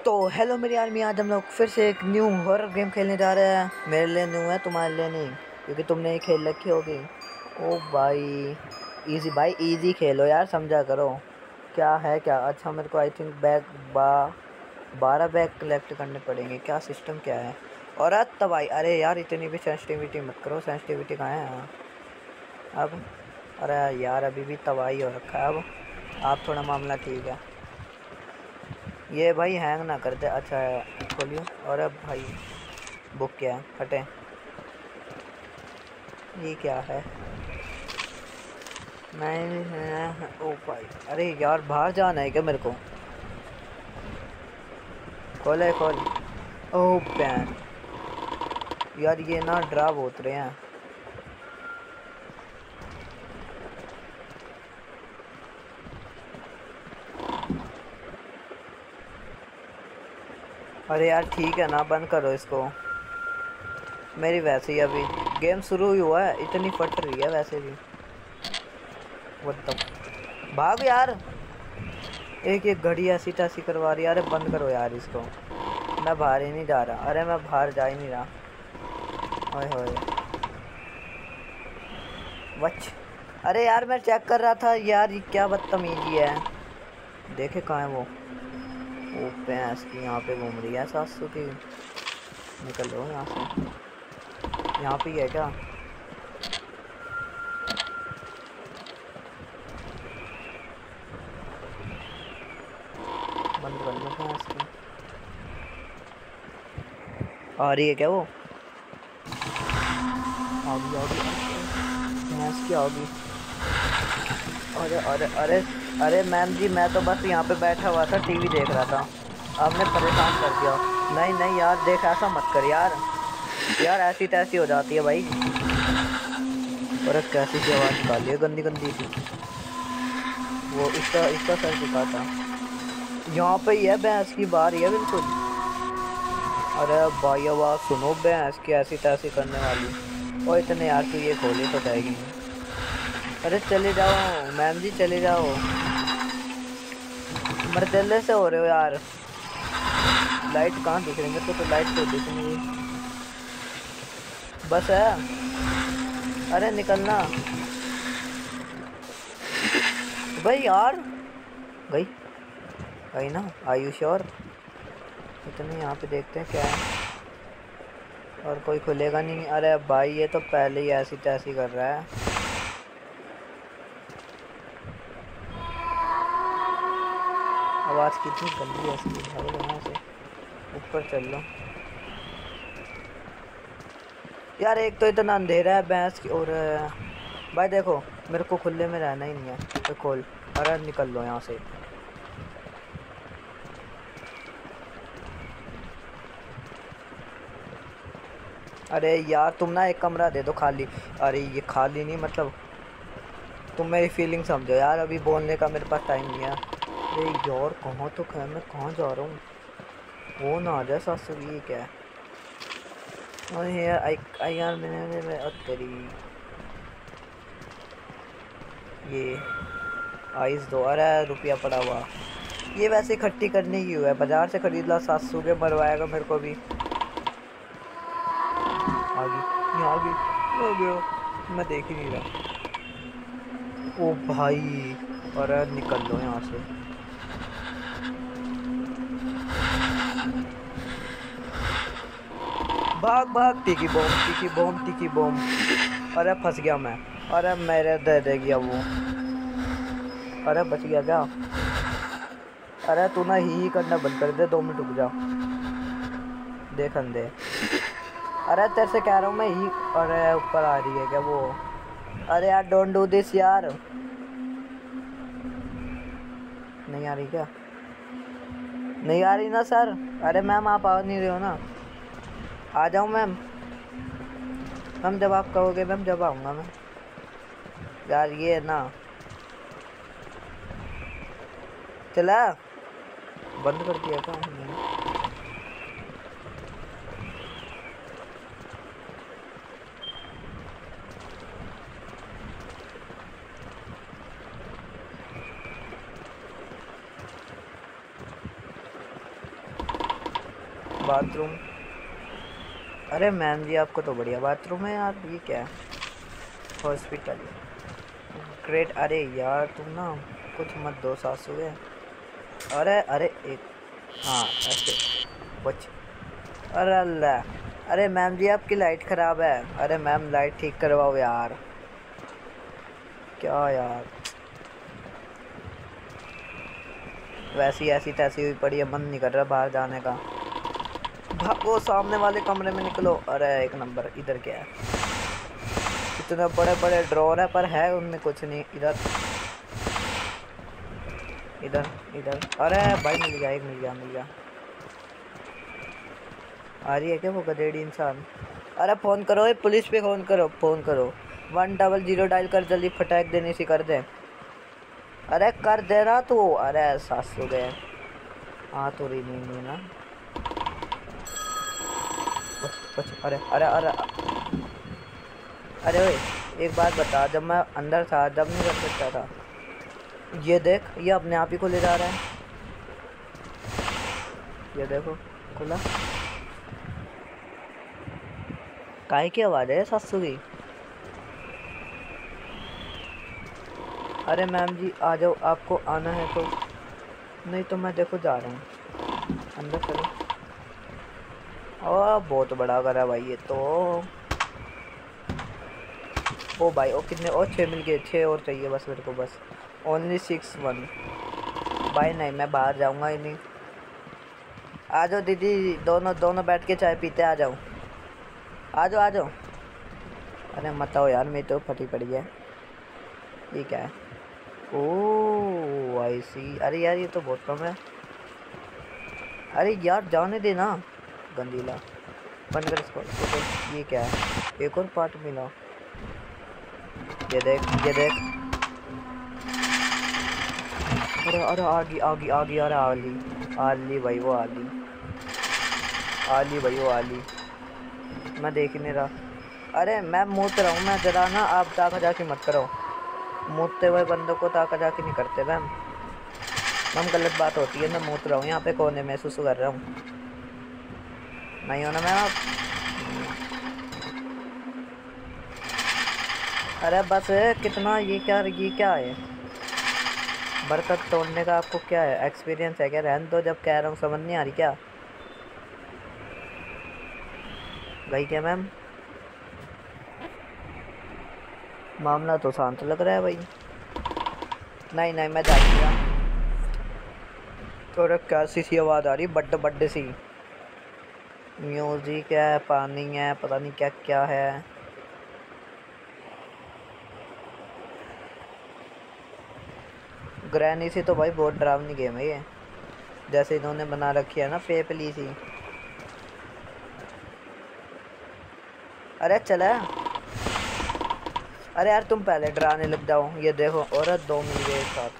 तो हेलो मेरी आर्मी, आज हम लोग फिर से एक न्यू हॉरर गेम खेलने जा रहे हैं। मेरे लिए न्यू है, तुम्हारे लिए नहीं, क्योंकि तुमने ये खेल रखी होगी। ओ भाई इजी, भाई इजी खेलो यार, समझा करो क्या है क्या। अच्छा मेरे को I think bag 12 bag collect करने पड़ेंगे। क्या सिस्टम क्या है। और तबाही, अरे यार इतनी भी सेंसिटिविटी मत करो। सेंसिटिविटी कहाँ है अब। अरे यार अभी भी तबाही हो रखा है। अब आप थोड़ा मामला ठीक है। ये भाई हैंग ना कर दे। अच्छा खोलियो। और अब भाई बुक क्या है, हटे। ये क्या है। मैं ओ भाई, अरे यार बाहर जाना है क्या मेरे को। खोले खोल। ओ पैन, यार ये ना ड्रा बहुत रहे हैं। अरे यार ठीक है ना, बंद करो इसको। मेरी वैसे ही अभी गेम शुरू ही हुआ है, इतनी फट रही है वैसे भी। व्हाट द, भाग यार। एक एक घड़ी ऐसी तैसी करवा रही है। अरे बंद करो यार इसको। मैं बाहर ही नहीं जा रहा। अरे मैं बाहर जा ही नहीं रहा। ओए होए वच। अरे यार मैं चेक कर रहा था यार, ये क्या बदतमीजी है। देखे कहाँ है वो। वो भैंस की यहाँ पे घूम रही है सासू की। निकल लो यहाँ से। यहाँ पे ही है क्या। बंद कर लो भैंस की। आ रही है क्या वो। आ गई आ गई भैंस की आ गई। अरे अरे अरे अरे मैम जी, मैं तो बस यहाँ पे बैठा हुआ था, टीवी देख रहा था। आपने परेशान कर दिया। नहीं नहीं यार देख, ऐसा मत कर यार। यार ऐसी तैसी हो जाती है भाई। और कैसी सी आवाज़ निकाली है, गंदी गंदी सी। वो इसका इसका सर झुका था। यहाँ पे ही है भैंस की, बाहर ही है बिल्कुल। अरे भाई आवाज़ सुनो, भैंस की ऐसी तैसी करने वाली। और इतने यार तू ये खोली तो जाएगी नहीं। अरे चले जाओ मैम जी, चले जाओ। मरदल्ले से हो रहे हो यार। लाइट कहाँ दिख रही है मेरे को, तो लाइट तो दिख नहीं रही। बस है। अरे निकलना भाई यार। गई गई ना, आर यू श्योर। इतने यहाँ पे देखते हैं क्या है। और कोई खुलेगा नहीं। अरे भाई ये तो पहले ही ऐसी तैसी कर रहा है। आवाज़ कितनी गंदी है इसकी। भाई यहाँ से ऊपर चल लो यार। एक तो इतना अंधेरा है भैंस की। और भाई देखो, मेरे को खुले में रहना ही नहीं है तो खोल। अरे निकल लो यहाँ से। अरे यार तुम ना एक कमरा दे दो खाली। अरे ये खाली नहीं मतलब, तुम मेरी फीलिंग समझो यार। अभी बोलने का मेरे पास टाइम नहीं है। अरे यार कहाँ तो खैर, मैं कहाँ जा रहा हूँ। वो ना आ जाए सासू की। ये क्या है। और यार आई यार मैंने तेरी ये आइस दो। अरे रुपया पड़ा हुआ। ये वैसे इकट्ठी करने की हुआ है, बाजार से खरीद ला। सासू के मरवाएगा मेरे को भी। आ गई, यहाँ आ गई। हो गया, मैं देख ही नहीं रहा। ओ भाई, अरे निकल लो यहाँ से। भाग भाग, टिकी बम टिकी बम टिकी बम। अरे फंस गया मैं। अरे मेरे दे दे गया वो। अरे बच गया क्या। अरे तू ना ही करना बंद कर दे, 2 मिनट रुक जा। देख अंधे। अरे तेरे से कह रहा हूँ मैं ही। अरे ऊपर आ रही है क्या वो। अरे यार डोंट डू दिस यार। नहीं आ रही क्या। नहीं आ रही ना सर। अरे मैम आप आ नहीं रहे हो ना। आ जाऊँ मैम। मैम जब आप कहोगे मैम, जब आऊँगा मैं। यार ये ना चला, बंद कर दिया था मैंने। बाथरूम। अरे मैम जी आपको तो बढ़िया बाथरूम है यार, ये क्या है? Hospital great. अरे यार तुम ना कुछ मत दो सासू है। अरे अरे एक, हाँ ऐसे बच। अरे अल्लाह, अरे मैम जी आपकी लाइट ख़राब है। अरे मैम लाइट ठीक करवाओ यार। क्या यार, वैसी ऐसी तैसी हुई पड़ी है, मन नहीं कर रहा बाहर जाने का। भागो सामने वाले कमरे में निकलो। अरे एक नंबर। इधर क्या है? इतने बड़े बड़े ड्रॉर है पर है उनमें कुछ नहीं। इधर इधर इधर। अरे भाई मिल गया, एक मिल गया, मिल गया। आ रही है क्या वो गधेड़ी इंसान? अरे फ़ोन करो, ये पुलिस पे फ़ोन करो, फ़ोन करो। 100 डायल कर, जल्दी फटाक देने से कर दे। अरे कर दे रहा तू। अरे 700 गए। हाँ तो रही नहीं ना। बच बच। अरे अरे अरे अरे ओए, एक बात बता, जब मैं अंदर था जब नहीं कर सकता था? ये देख, ये अपने आप ही खुले जा रहा है। ये देखो खुला। काहे की आवाज़ है 700 की? अरे मैम जी आ जाओ, आपको आना है तो। नहीं तो मैं देखो जा रहा हूँ अंदर, चलो। ओ बहुत बड़ा घर है भाई ये तो। ओ भाई ओ कितने और 6 मिल गए, 6 और चाहिए बस मेरे को, बस। ओनली 6 1। भाई नहीं, मैं बाहर जाऊंगा ही नहीं। आ जाओ दीदी, दोनों दोनों बैठ के चाय पीते, आ जाओ आ जाओ आ जाओ। अरे मत आओ यार, मेरी तो फटी पड़ी है। ये क्या है? ओ आई सी। अरे यार ये तो बहुत कम है। अरे यार जाने देना गंदीला। बंद कर इसको, इसको। ये क्या है? एक और पार्ट मिला। ये देख, ये देख। अरे अरे आगी आगी आगी। अरे आली, आली भाई वो आली, आली भाई वो आली। मैं देख ही नहीं रहा। अरे मैं मूत रहा हूँ मैं, जरा ना आप ताका जाके मत करो। मूतते हुए बंदों को ताका जाके नहीं करते मैम। मैम गलत बात होती है। मैं मूत रहा हूँ यहाँ पे कोने में, सुसु कर रहा हूँ। नहीं हो ना मैम आप? अरे बस कितना, ये क्या है? बर्तन तोड़ने का आपको क्या है एक्सपीरियंस है क्या? रहने दो, जब कह रहा हूँ समझ नहीं आ रही क्या? गई क्या मैम? मामला तो शांत लग रहा है भाई। नहीं नहीं मैं जा रहा। तो कैसी सी आवाज़ आ रही, बड्डे बड्डे सी। म्यूजिक है, पानी है, पता नहीं क्या क्या है। ग्रैनी सी तो भाई बहुत डरावनी गेम है ये, जैसे इन्होंने बना रखी है ना पेपली सी। अरे चला। अरे यार तुम पहले डराने लग जाओ। ये देखो औरत, 2 मिल गए एक साथ।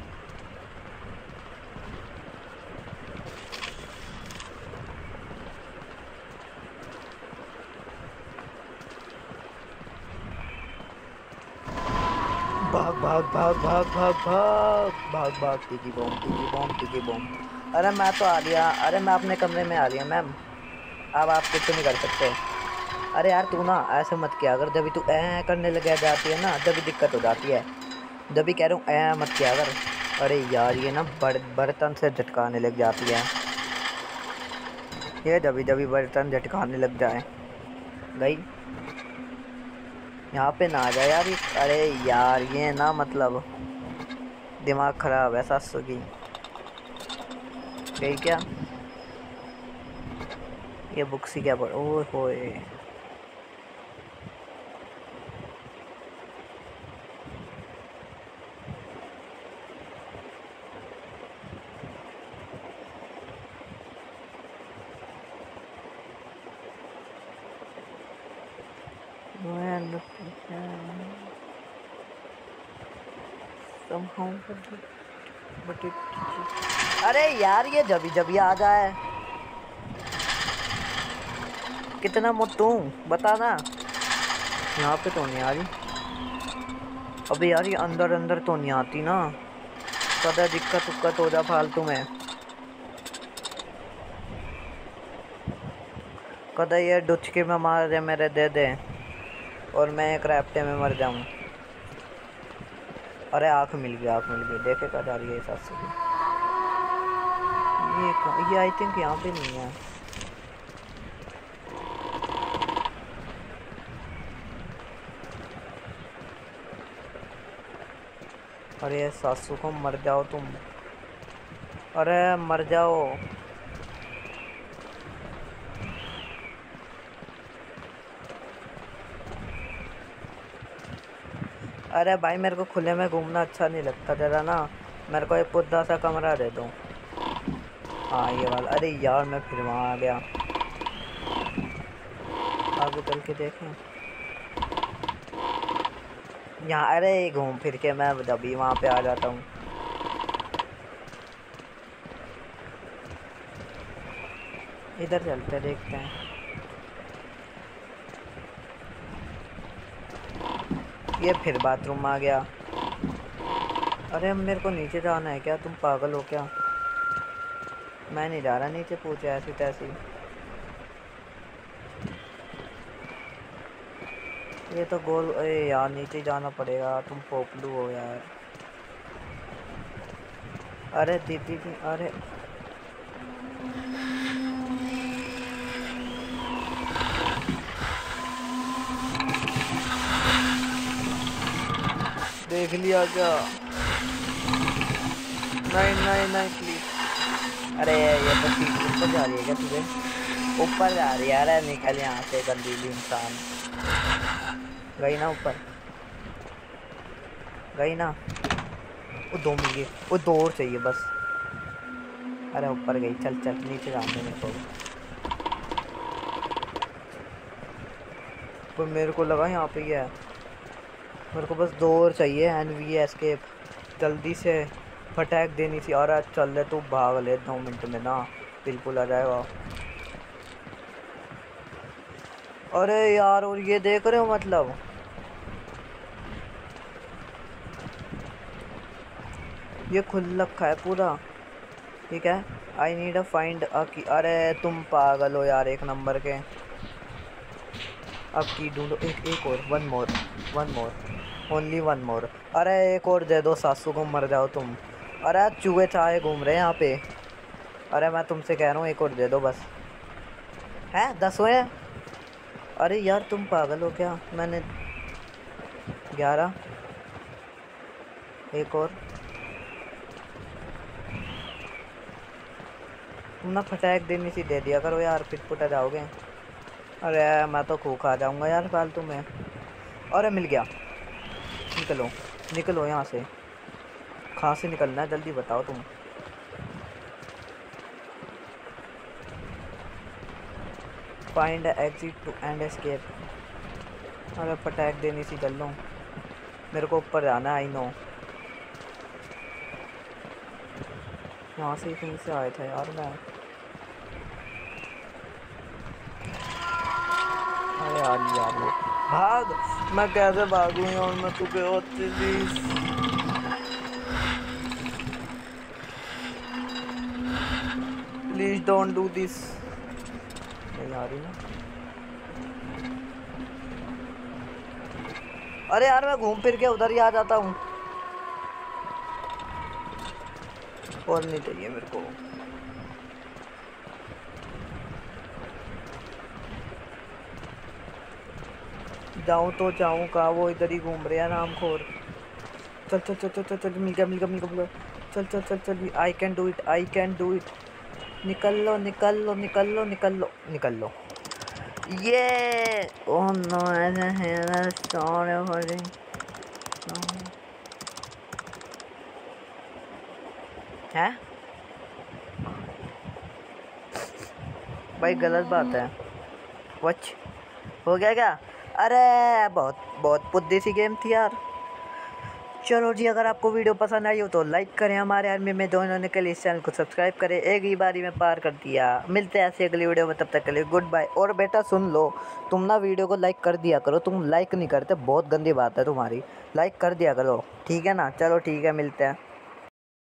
भाग भाग भाग भाग भाग भाग भाग भाग। टिकी बॉम्ब टिकी बॉम्ब टिकी बॉम्ब। अरे मैं तो आ गया। अरे मैं अपने कमरे में आ गया मैम। अब आप कुछ नहीं कर सकते। अरे यार तू ना ऐसे मत किया अगर, जब भी तू ऐ करने लग जाती है ना, जब भी दिक्कत हो जाती है। जब भी कह रहा हूँ ऐ मत किया अगर। अरे यार ये ना बर्तन से झटकाने लग जाती है ये, जब भी बर्तन झटकाने लग जाए। गई यहाँ पे ना आ जाए यार अरे यार ये ना मतलब दिमाग ख़राब है 700 की। गई क्या? ये बुक्स ही क्या पढ़, ओए होए। अरे यार ये जब आ जाए। कितना मोटू बता ना। यहाँ पे तो नहीं आ रही। अबे यार ये अंदर अंदर तो नहीं आती ना, पता है दिक्कत उक्कत हो जा फालतू में। कदा ये डुचके में मार दे मेरे, दे दे और मैं एक रैप्टे में मर जाऊँ। अरे आँख मिल गई, आँख मिल गई। देखे कहाँ जा रही है साथ से। ये आई थिंक यहाँ पे नहीं है। अरे सासू को, मर जाओ तुम। अरे मर जाओ। अरे भाई मेरे को खुले में घूमना अच्छा नहीं लगता जरा ना। मेरे को एक पुद्दा सा कमरा दे दो। हाँ ये वाला। अरे यार मैं फिर वहाँ आ गया। आगे चल के देखें यहाँ। अरे घूम फिर के मैं अभी वहाँ पे आ जाता हूँ। इधर चलते देखते हैं। ये फिर बाथरूम आ गया। अरे मेरे को नीचे जाना है क्या? तुम पागल हो क्या? मैं नहीं जा रहा नीचे, पूछे ऐसी तैसी। ये तो गोल। अरे यार नीचे जाना पड़ेगा। तुम पोपलू हो यार। अरे दीदी जी, अरे देख लिया क्या? नहीं नहीं नहीं प्लीज। अरे ये तो सीट ऊपर जा रही है क्या तुझे? ऊपर जा रही है। अरे निकल यहाँ से गंदीली इंसान। गई ना ऊपर? गई ना? वो दो मिल गई। वो दो और चाहिए बस। अरे ऊपर गई। चल चल नीचे जाने मेरे को। पर मेरे को लगा यहाँ पे ही है। मेरे को बस दो और चाहिए। एनवी एस्केप जल्दी से फटैक देनी थी। और चल ले तू, भाग ले 2 मिनट में ना बिल्कुल आ जाएगा। अरे यार और ये देख रहे हो मतलब ये खुल रखा है पूरा। ठीक है। I need a find a की। अरे तुम पागल हो यार एक नंबर के। अब की ढूंढो। एक और। One more, one more, only one more. अरे एक और दे दो सासू को, मर जाओ तुम। अरे चूहे चाहे घूम रहे हैं यहाँ पे। अरे मैं तुमसे कह रहा हूँ एक और दे दो बस। हैं 10 हुए? अरे यार तुम पागल हो क्या? मैंने 11। एक और। तुम ना फटैक देनी सी दे दिया करो यार, फिट पुटा जाओगे। अरे मैं तो खूब खा जाऊंगा यार फालतू में। अरे मिल गया। निकलो निकलो यहाँ से। कहाँ से निकलना है जल्दी बताओ तुम। Find exit to and escape. अरे फटैक देनी सी चल लो। मेरे को ऊपर जाना है। I know. यहाँ से कहीं से आया था यार मैं। अरे यार भाग। मैं कैसे भागूँ और मैं तुझे होती please. Please don't do this. नहीं आ रही ना? अरे यार मैं घूम फिर के उधर ही आ जाता हूँ। और नहीं चाहिए मेरे को। जाऊँ तो जाऊँ कहाँ? वो इधर ही घूम रहे हैं रामखोर। चल चल चल चल चल चल। मिल गया मिल गया मिल गया। चल चल चल चल। I can do it, I can do it. निकल लो निकल लो निकल लो निकल लो निकल लो। ये ओह नो, ऐसा है। सॉरी है भाई, गलत बात है। वच हो गया क्या? अरे बहुत बहुत पुद्दी सी गेम थी यार। चलो जी, अगर आपको वीडियो पसंद आई हो तो लाइक करें, हमारे आर्मी में ज्वाइन होने के लिए इस चैनल को सब्सक्राइब करें। एक ही बारी में पार कर दिया। मिलते हैं ऐसी अगली वीडियो में, तब तक के लिए गुड बाय। और बेटा सुन लो, तुम ना वीडियो को लाइक कर दिया करो। तुम लाइक नहीं करते, बहुत गंदी बात है तुम्हारी। लाइक कर दिया करो, ठीक है ना? चलो ठीक है, मिलते हैं।